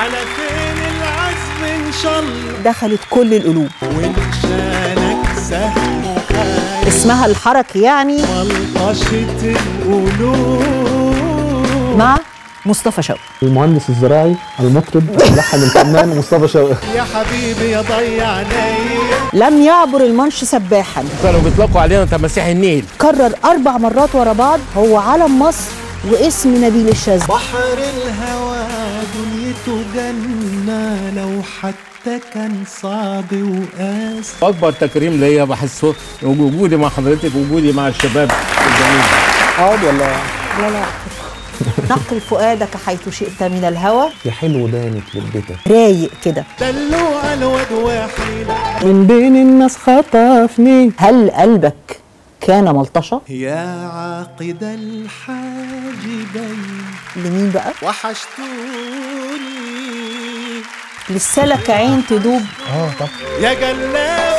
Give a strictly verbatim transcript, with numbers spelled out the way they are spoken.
على فين العزم ان شاء الله، دخلت كل القلوب. وانشانك سهم وحايل اسمها الحركة يعني ملطشة القلوب مع مصطفى شوقي. المهندس الزراعي المطرب الملحن الفنان مصطفى شوقي. يا حبيبي يا ضيع عيني. لم يعبر المنش سباحا. كانوا بيطلقوا علينا تماسيح النيل. كرر أربع مرات ورا بعض هو علم مصر واسم نبيل الشاذلي. بحر الهوى دنيته جنة لو حتى كان صعب وقاسي. أكبر تكريم ليا بحسه وجودي مع حضرتك وجودي مع الشباب الجميل. اقعد ولا لا لا نقل فؤادك حيث شئت من الهوى. يا حلو دانك لبتك رايق كده. دلوع الواد وحيلة من بين الناس خطفني. هل قلبك كان ملطشة؟ يا عاقد الحاجبين. لمين بقى؟ وحشتوني للسلك عين تدوب. اه طب يا جلاب